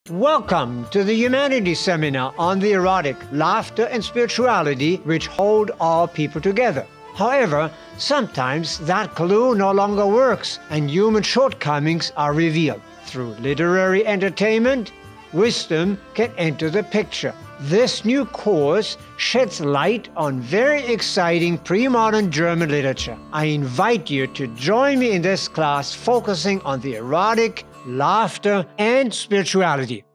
Welcome to the Humanities seminar on the erotic, laughter, and spirituality which hold all people together. However, sometimes that glue no longer works and human shortcomings are revealed. Through literary entertainment, wisdom can enter the picture. This new course sheds light on very exciting pre-modern German literature. I invite you to join me in this class focusing on the erotic, laughter, and spirituality.